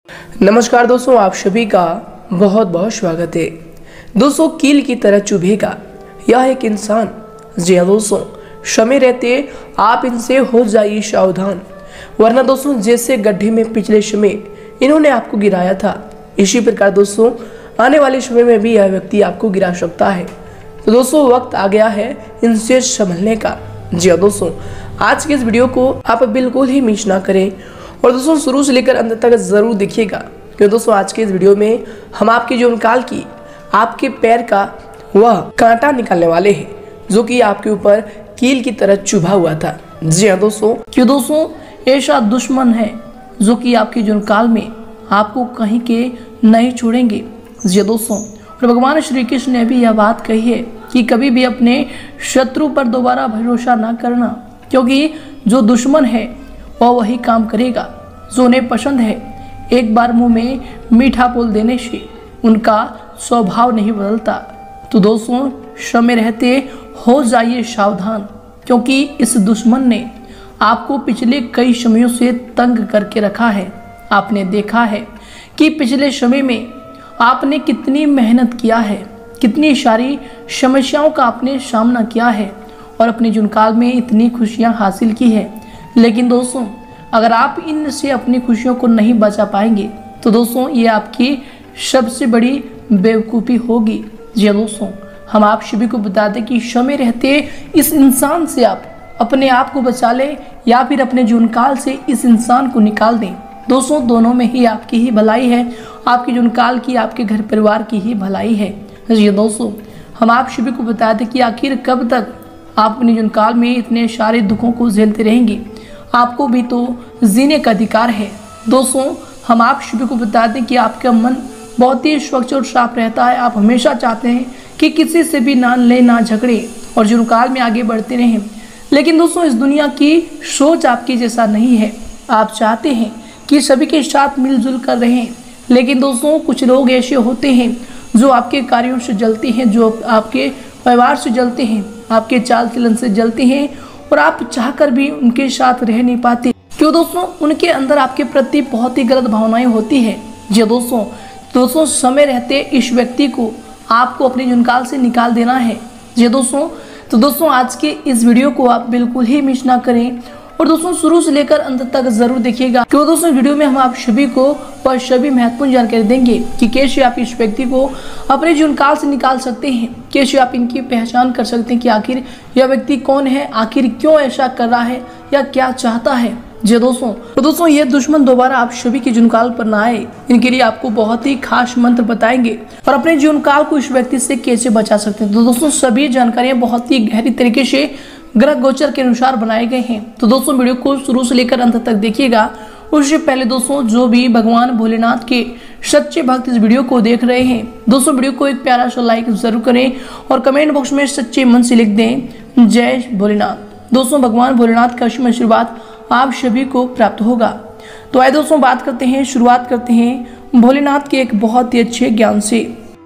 नमस्कार दोस्तों, आप सभी का बहुत बहुत स्वागत है। दोस्तों, कील की तरह चुभेगा यह एक इंसान। जी हाँ दोस्तों, समय रहते आप इनसे हो जाइए सावधान, वरना दोस्तों जैसे गड्ढे में पिछले समय इन्होंने आपको गिराया था, इसी प्रकार दोस्तों आने वाले समय में भी यह व्यक्ति आपको गिरा सकता है। तो दोस्तों वक्त आ गया है इनसे संभलने का। जी हाँ दोस्तों, आज के इस वीडियो को आप बिल्कुल ही मिस ना करें और दोस्तों शुरू से लेकर अंत तक जरूर देखिएगा, क्योंकि दोस्तों आज के इस वीडियो में हम आपकी जीवन काल की आपके पैर का वह कांटा निकालने वाले हैं जो कि आपके ऊपर कील की तरह चुभा हुआ था। जी हाँ दोस्तों, क्यों दोस्तों ऐसा दुश्मन है जो कि आपके जीवन काल में आपको कहीं के नहीं छोड़ेंगे। जी दोस्तों, और भगवान श्री कृष्ण ने भी यह बात कही है कि कभी भी अपने शत्रु पर दोबारा भरोसा ना करना, क्योंकि जो दुश्मन है वह वही काम करेगा जो उन्हें पसंद है। एक बार मुंह में मीठा बोल देने से उनका स्वभाव नहीं बदलता। तो दोस्तों समय रहते हो जाइए सावधान, क्योंकि इस दुश्मन ने आपको पिछले कई समयों से तंग करके रखा है। आपने देखा है कि पिछले समय में आपने कितनी मेहनत किया है, कितनी सारी समस्याओं का आपने सामना किया है और अपने जीवन काल में इतनी खुशियां हासिल की है। लेकिन दोस्तों अगर आप इनसे अपनी खुशियों को नहीं बचा पाएंगे तो दोस्तों ये आपकी सबसे बड़ी बेवकूफ़ी होगी। जी दोस्तों, हम आप सभी को बता दें कि समय रहते इस इंसान से आप अपने आप को बचा लें या फिर अपने जीवन काल से इस इंसान को निकाल दें। दोस्तों दोनों में ही आपकी ही भलाई है, आपके जीवन काल की, आपके घर परिवार की ही भलाई है। जी दोस्तों, हम आप सभी को बता दें कि आखिर कब तक आप अपने जीवन काल में इतने सारे दुखों को झेलते रहेंगे। आपको भी तो जीने का अधिकार है। दोस्तों हम आप सभी को बता दें कि आपका मन बहुत ही स्वच्छ और साफ रहता है। आप हमेशा चाहते हैं कि किसी से भी ना लड़े ना झगड़े और जीवन काल में आगे बढ़ते रहें। लेकिन दोस्तों इस दुनिया की सोच आपकी जैसा नहीं है। आप चाहते हैं कि सभी के साथ मिलजुल कर रहें, लेकिन दोस्तों कुछ लोग ऐसे होते हैं जो आपके कार्यों से जलते हैं, जो आपके व्यवहार से जलते हैं, आपके चाल चलन से जलते हैं और आप चाहकर भी उनके साथ रह नहीं पाते। क्यों दोस्तों, उनके अंदर आपके प्रति बहुत ही गलत भावनाएं होती है। जी दोस्तों समय रहते इस व्यक्ति को आपको अपने जीवन काल से निकाल देना है। जी दोस्तों आज के इस वीडियो को आप बिल्कुल ही मिस ना करें और दोस्तों शुरू से लेकर अंत तक जरूर देखिएगा, क्योंकि दोस्तों वीडियो में हम आप सभी को वह सभी महत्वपूर्ण जानकारी देंगे कि कैसे आप इस व्यक्ति को अपने जीवन काल से निकाल सकते हैं, कैसे आप इनकी पहचान कर सकते हैं कि आखिर यह व्यक्ति कौन है, आखिर क्यों ऐसा कर रहा है या क्या चाहता है। जी दोस्तों ये दुश्मन दोबारा आप सभी के जीवन काल पर ना आए, इनके लिए आपको बहुत ही खास मंत्र बताएंगे और अपने जीवन काल को इस व्यक्ति से कैसे बचा सकते हैं। तो दोस्तों सभी जानकारियां बहुत ही गहरी तरीके से ग्रह गोचर के अनुसार बनाए गए हैं। तो दोस्तों वीडियो को शुरू से लेकर अंत तक देखिएगा। उससे पहले दोस्तों जो भी भगवान भोलेनाथ के सच्चे भक्त इस वीडियो को देख रहे हैं, दोस्तों वीडियो को एक प्यारा सा लाइक जरूर करें और कमेंट बॉक्स में सच्चे मन से लिख दें जय भोलेनाथ। दोस्तों भगवान भोलेनाथ का असीम आशीर्वाद आप सभी को प्राप्त होगा। तो आइए दोस्तों शुरुआत करते हैं भोलेनाथ के एक बहुत ही अच्छे ज्ञान से।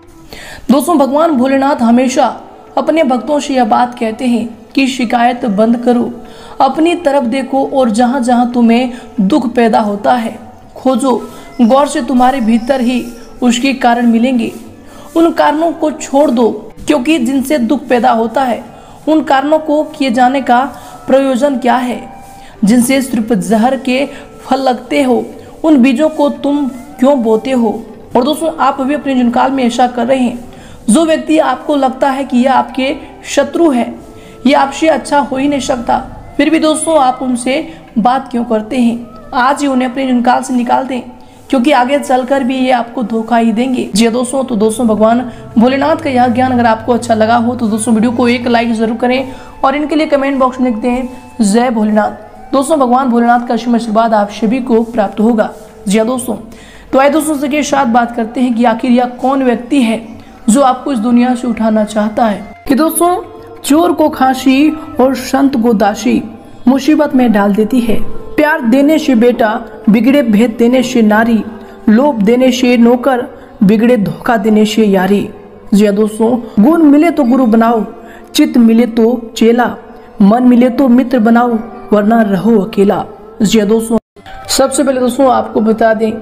दोस्तों भगवान भोलेनाथ हमेशा अपने भक्तों से यह बात कहते हैं कि शिकायत बंद करो, अपनी तरफ देखो और जहां जहां तुम्हें दुख पैदा होता है खोजो, गौर से तुम्हारे भीतर ही उसके कारण मिलेंगे। उन कारणों को छोड़ दो, क्योंकि जिनसे दुख पैदा होता है उन कारणों को किए जाने का प्रयोजन क्या है। जिनसे सिर्फ जहर के फल लगते हो उन बीजों को तुम क्यों बोते हो। और दोस्तों आप भी अपने जीवन काल में ऐसा कर रहे हैं। जो व्यक्ति आपको लगता है कि यह आपके शत्रु है, ये आपसे अच्छा हो ही नहीं सकता, फिर भी दोस्तों आप उनसे बात क्यों करते हैं। आज ही उन्हें अपने जीवन काल से निकाल दें, क्योंकि आगे चलकर भी ये आपको धोखा ही देंगे। जी दोस्तों, तो दोस्तों भगवान भोलेनाथ का यह ज्ञान अगर आपको अच्छा लगा हो तो दोस्तों वीडियो को एक लाइक जरूर करें और इनके लिए कमेंट बॉक्स में लिख दें जय भोलेनाथ। दोस्तों भगवान भोलेनाथ का असीम आशीर्वाद आप सभी को प्राप्त होगा। जी दोस्तों, तो आइए दोस्तों के साथ बात करते हैं कि आखिर यह कौन व्यक्ति है जो आपको इस दुनिया से उठाना चाहता है। कि दोस्तों चोर को खांसी और संत को दासी मुसीबत में डाल देती है। प्यार देने से बेटा, बिगड़े भेद देने से नारी, लोभ देने से नौकर, बिगड़े धोखा देने से यारी। जी दोस्तों, गुण मिले तो गुरु बनाओ, चित्त मिले तो चेला, मन मिले तो मित्र बनाओ, वरना रहो अकेला। जी दोस्तों, सबसे पहले दोस्तों आपको बता दें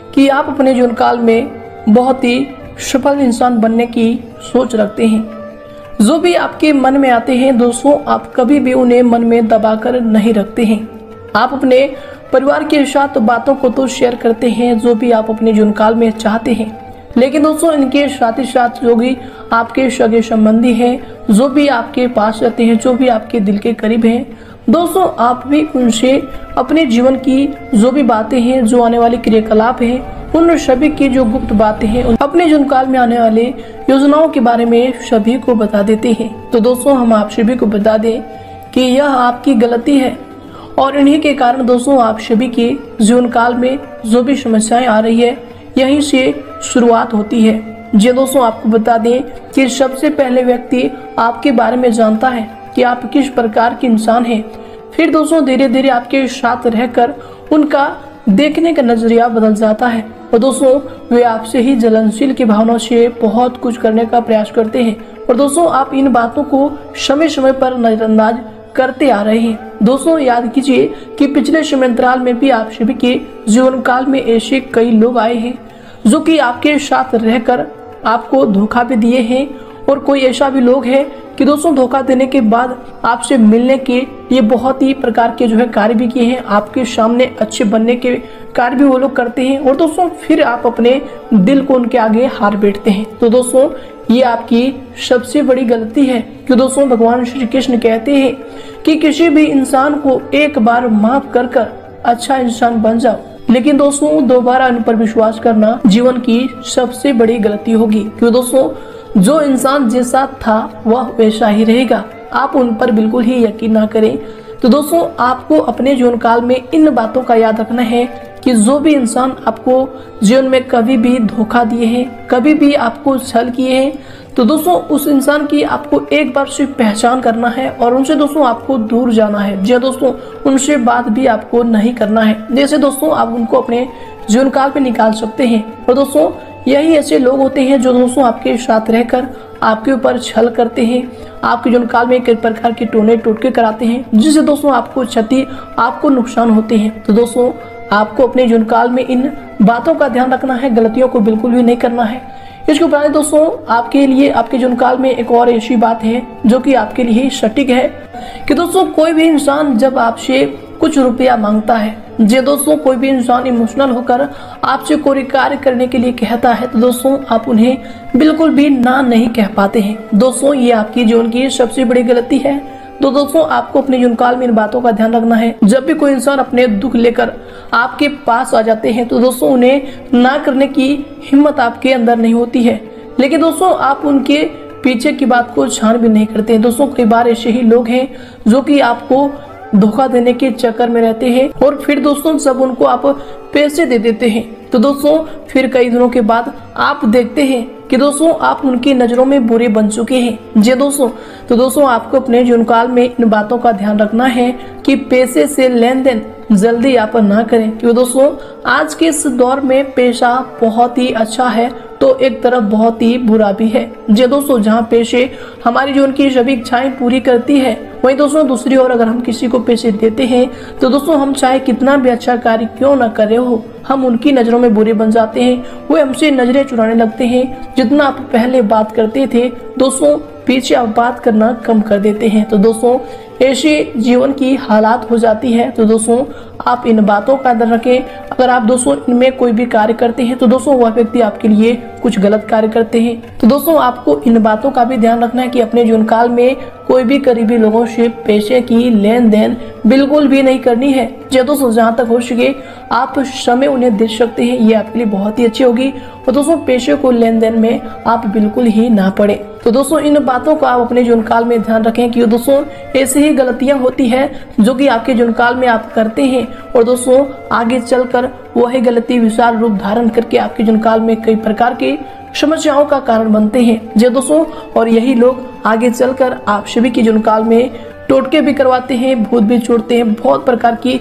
कि आप अपने जीवन काल में बहुत ही सफल इंसान बनने की सोच रखते हैं। जो भी आपके मन में आते हैं दोस्तों, आप कभी भी उन्हें मन में दबाकर नहीं रखते हैं। आप अपने परिवार के साथ बातों को तो शेयर करते हैं जो भी आप अपने जीवन काल में चाहते हैं, लेकिन दोस्तों इनके साथ ही साथ जो भी आपके सगे संबंधी हैं, जो भी आपके पास रहते हैं, जो भी आपके दिल के करीब हैं, दोस्तों आप भी उनसे अपने जीवन की जो भी बातें हैं, जो आने वाले क्रियाकलाप हैं, उन सभी की जो गुप्त बातें हैं, अपने जीवन काल में आने वाले योजनाओं के बारे में सभी को बता देते हैं। तो दोस्तों हम आप सभी को बता दें कि यह आपकी गलती है और इन्हीं के कारण दोस्तों आप सभी के जीवन काल में जो भी समस्याएं आ रही है यहीं से शुरुआत होती है। जी दोस्तों आपको बता दें कि सबसे पहले व्यक्ति आपके बारे में जानता है कि आप किस प्रकार के इंसान हैं। फिर दोस्तों धीरे धीरे आपके साथ रहकर उनका देखने का नजरिया बदल जाता है और दोस्तों वे आपसे ही जलनशील की भावना से बहुत कुछ करने का प्रयास करते हैं और दोस्तों आप इन बातों को समय समय पर नजरअंदाज करते आ रहे हैं। दोस्तों याद कीजिए कि पिछले समयांतराल में भी आप सभी के जीवन काल में ऐसे कई लोग आए हैं जो कि आपके साथ रहकर आपको धोखा भी दिए हैं और कोई ऐसा भी लोग है कि दोस्तों धोखा देने के बाद आपसे मिलने के ये बहुत ही प्रकार के जो है कार्य भी किए हैं, आपके सामने अच्छे बनने के कार्य भी वो लोग करते हैं और दोस्तों फिर आप अपने दिल को उनके आगे हार बैठते हैं। तो दोस्तों ये आपकी सबसे बड़ी गलती है कि दोस्तों भगवान श्री कृष्ण कहते हैं कि किसी भी इंसान को एक बार माफ कर कर अच्छा इंसान बन जाओ, लेकिन दोस्तों दोबारा इन पर विश्वास करना जीवन की सबसे बड़ी गलती होगी, क्योंकि दोस्तों जो इंसान जैसा था वह वैसा ही रहेगा। आप उन पर बिल्कुल ही यकीन ना करें। तो दोस्तों आपको अपने जीवन काल में इन बातों का याद रखना है कि जो भी इंसान आपको जीवन में कभी भी धोखा दिए हैं, कभी भी आपको छल किए हैं, तो दोस्तों उस इंसान की आपको एक बार सिर्फ पहचान करना है और उनसे दोस्तों आपको दूर जाना है। जी दोस्तों उनसे बात भी आपको नहीं करना है। जैसे दोस्तों आप उनको अपने जीवन काल में निकाल सकते हैं और दोस्तों यही ऐसे लोग होते हैं जो दोस्तों आपके साथ रहकर आपके ऊपर छल करते हैं, आपके जीवन काल में कई प्रकार के टोने टोटके कराते हैं जिससे दोस्तों आपको क्षति, आपको नुकसान होते हैं। तो दोस्तों आपको अपने जीवन काल में इन बातों का ध्यान रखना है, गलतियों को बिल्कुल भी नहीं करना है। इसके उपरांत दोस्तों आपके लिए आपके जीवन काल में एक और ऐसी बात है जो कि आपके लिए सटीक है कि दोस्तों कोई भी इंसान जब आपसे कुछ रुपया मांगता है, जे दोस्तों कोई भी इंसान इमोशनल होकर आपसे कोई कार्य करने के लिए कहता है, तो दोस्तों आप उन्हें बिल्कुल भी ना नहीं कह पाते हैं। दोस्तों ये आपकी जीवन की सबसे बड़ी गलती है। तो दोस्तों आपको अपने जीवन काल में इन बातों का ध्यान रखना है। जब भी कोई इंसान अपने दुख लेकर आपके पास आ जाते हैं तो दोस्तों उन्हें ना करने की हिम्मत आपके अंदर नहीं होती है, लेकिन दोस्तों आप उनके पीछे की बात को छान भी नहीं करते हैं। दोस्तों कई बार ऐसे ही लोग हैं जो कि आपको धोखा देने के चक्कर में रहते हैं और फिर दोस्तों सब उनको आप पैसे दे देते हैं। तो दोस्तों फिर कई दिनों के बाद आप देखते हैं कि दोस्तों आप उनकी नजरों में बुरे बन चुके हैं। जी दोस्तों तो दोस्तों आपको अपने जीवन काल में इन बातों का ध्यान रखना है कि पैसे से लेन देन जल्दी आप ना करें, क्योंकि दोस्तों आज के इस दौर में पैसा बहुत ही अच्छा है तो एक तरफ बहुत ही बुरा भी है। जी दोस्तों जहाँ पैसे हमारी जीवन की सभी इच्छाएं पूरी करती है, वहीं दोस्तों दूसरी ओर अगर हम किसी को पैसे देते हैं तो दोस्तों हम चाहे कितना भी अच्छा कार्य क्यों ना करे हो, हम उनकी नजरों में बुरे बन जाते हैं। वो हमसे नजरें चुराने लगते हैं। जितना आप पहले बात करते थे दोस्तों पीछे आप बात करना कम कर देते हैं। तो दोस्तों ऐसे जीवन की हालात हो जाती है। तो दोस्तों आप इन बातों का ध्यान रखें। अगर आप दोस्तों इनमें कोई भी कार्य करते हैं तो दोस्तों वह व्यक्ति आपके लिए कुछ गलत कार्य करते हैं। तो दोस्तों आपको इन बातों का भी ध्यान रखना है कि अपने जीवन काल में कोई भी करीबी लोगों से पैसे की लेन देन बिल्कुल भी नहीं करनी है। जो दोस्तों जहाँ तक हो सके आप समय उन्हें दे सकते हैं, ये आपके लिए बहुत ही अच्छी होगी। और दोस्तों पैसे को लेन देन में आप बिल्कुल ही ना पड़े। तो दोस्तों इन बातों का आप अपने जीवन काल में ध्यान रखें कि दोस्तों ऐसी ही गलतियां होती है जो कि आपके जीवन काल में आप करते हैं और दोस्तों आगे चलकर वही गलती विशाल रूप धारण करके आपके जीवन काल में कई प्रकार की समस्याओं का कारण बनते हैं। जी दोस्तों और यही लोग आगे चलकर आप सभी के जीवन काल में टोटके भी करवाते हैं, भूत भी छोड़ते हैं, बहुत प्रकार की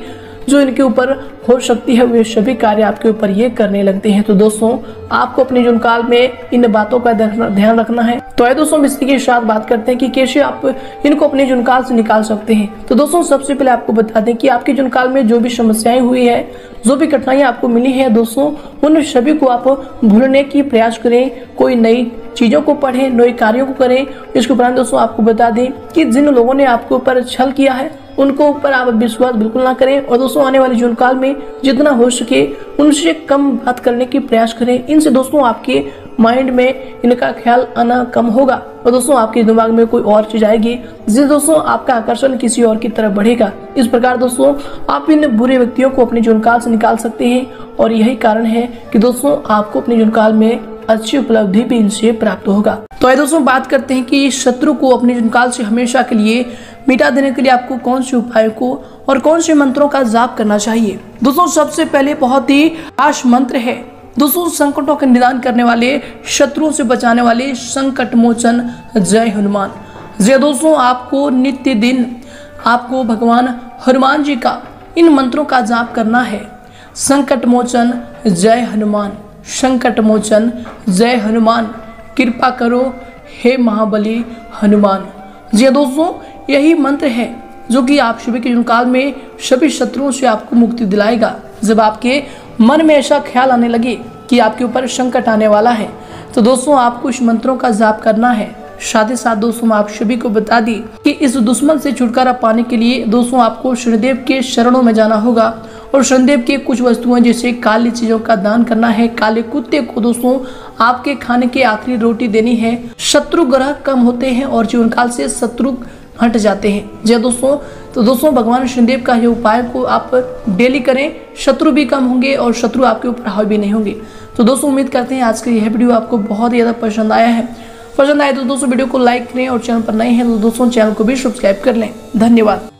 जो इनके ऊपर हो सकती है वे सभी कार्य आपके ऊपर ये करने लगते हैं। तो दोस्तों आपको अपने जीवन काल में इन बातों का ध्यान रखना है। तो आइए दोस्तों इसी के साथ बात करते हैं कि कैसे आप इनको अपने जीवन काल से निकाल सकते हैं। तो दोस्तों सबसे पहले आपको बता दें कि आपके जीवन काल में जो भी समस्याएं हुई है, जो भी कठिनाइयां आपको मिली है दोस्तों, उन सभी को आप भूलने की प्रयास करें। कोई नई चीजों को पढ़ें, नए कार्यों को करें। इसके उपरांत दोस्तों आपको बता दें कि जिन लोगों ने आपके ऊपर छल किया है उनको ऊपर आप विश्वास बिल्कुल ना करें। और दोस्तों आने वाले जीवन काल में जितना हो सके उनसे कम बात करने की प्रयास करें। इनसे दोस्तों आपके माइंड में इनका ख्याल आना कम होगा और दोस्तों आपके दिमाग में कोई और चीज आएगी जिससे दोस्तों आपका आकर्षण किसी और की तरफ बढ़ेगा। इस प्रकार दोस्तों आप इन बुरे व्यक्तियों को अपने जीवन काल से निकाल सकते हैं और यही कारण है कि दोस्तों आपको अपने जीवन काल में अच्छी उपलब्धि भी इनसे प्राप्त होगा। तो आइए दोस्तों बात करते हैं कि शत्रु को अपने जीवन काल से हमेशा के लिए मिटा देने के लिए आपको कौन से उपायों को और कौन से मंत्रों का जाप करना चाहिए। दोस्तों सबसे पहले बहुत ही खास मंत्र है दोस्तों, संकटों का निदान करने वाले, शत्रुओं से बचाने वाले संकट मोचन जय हनुमान। जय दोस्तों आपको नित्य दिन आपको भगवान हनुमान जी का इन मंत्रों का जाप करना है। संकट मोचन जय हनुमान, संकट मोचन जय हनुमान, कृपा करो हे महाबली हनुमान। जी दोस्तों यही मंत्र है जो कि आप सभी के जीवन काल में सभी शत्रुओं से आपको मुक्ति दिलाएगा। जब आपके मन में ऐसा ख्याल आने लगे कि आपके ऊपर संकट आने वाला है तो दोस्तों आपको इस मंत्रों का जाप करना है। साथ ही साथ दोस्तों मैं आप सभी को बता दी कि इस दुश्मन से छुटकारा पाने के लिए दोस्तों आपको शनिदेव के शरणों में जाना होगा और शनिदेव के कुछ वस्तुएं जैसे काली चीजों का दान करना है। काले कुत्ते को दोस्तों आपके खाने की आखिरी रोटी देनी है। शत्रु ग्रह कम होते हैं और जीवन काल से शत्रु हट जाते हैं। जय दोस्तों तो दोस्तों भगवान शनिदेव का ये उपाय को आप डेली करें, शत्रु भी कम होंगे और शत्रु आपके ऊपर हावी भी नहीं होंगे। तो दोस्तों उम्मीद करते हैं आज का यह वीडियो आपको बहुत ही ज्यादा पसंद आया है। पसंद आए तो दोस्तों वीडियो को लाइक करें और चैनल पर नए हैं तो दोस्तों चैनल को भी सब्सक्राइब कर लें। धन्यवाद।